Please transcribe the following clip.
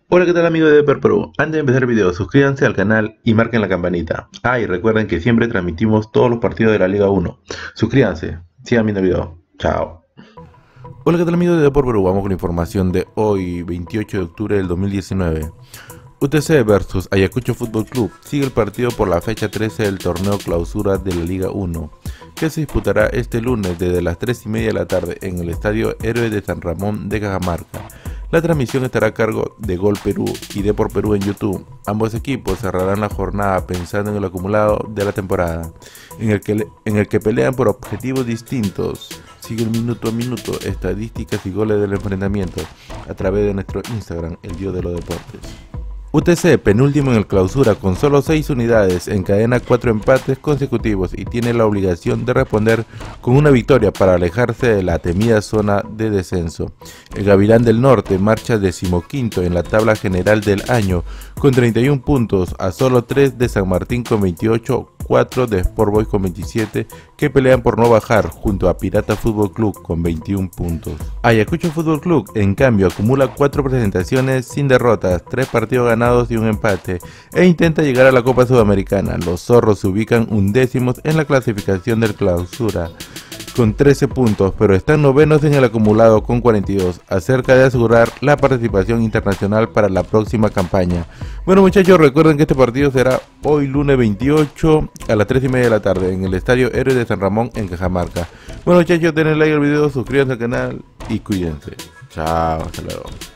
Hola, ¿qué tal amigos de Deper Perú? Antes de empezar el video, suscríbanse al canal y marquen la campanita. Y recuerden que siempre transmitimos todos los partidos de la Liga 1. Suscríbanse, sigan viendo el video. Chao. Hola, ¿qué tal amigos de Deper Perú? Vamos con la información de hoy, 28 de octubre del 2019. UTC versus Ayacucho Fútbol Club sigue el partido por la fecha 13 del torneo clausura de la Liga 1, que se disputará este lunes desde las 3:30 de la tarde en el Estadio Héroes de San Ramón de Cajamarca. La transmisión estará a cargo de Gol Perú y Depor Perú en YouTube. Ambos equipos cerrarán la jornada pensando en el acumulado de la temporada, en el que pelean por objetivos distintos. Siguen minuto a minuto estadísticas y goles del enfrentamiento a través de nuestro Instagram, el Dios de los Deportes. UTC, penúltimo en el clausura con solo 6 unidades, encadena 4 empates consecutivos y tiene la obligación de responder con una victoria para alejarse de la temida zona de descenso. El Gavilán del Norte marcha 15º en la tabla general del año con 31 puntos, a solo 3 de San Martín con 28, 4 de Sport Boys con 27, que pelean por no bajar junto a Pirata Fútbol Club con 21 puntos. Ayacucho Fútbol Club, en cambio, acumula 4 presentaciones sin derrotas, 3 partidos ganados y un empate, e intenta llegar a la Copa Sudamericana. Los zorros se ubican undécimos en la clasificación del clausura con 13 puntos, pero están novenos en el acumulado con 42, acerca de asegurar la participación internacional para la próxima campaña. Bueno muchachos, recuerden que este partido será hoy lunes 28 a las 3:30 de la tarde en el Estadio Héroes de San Ramón en Cajamarca. Bueno muchachos, denle like al video, suscríbanse al canal y cuídense. Chao, hasta luego.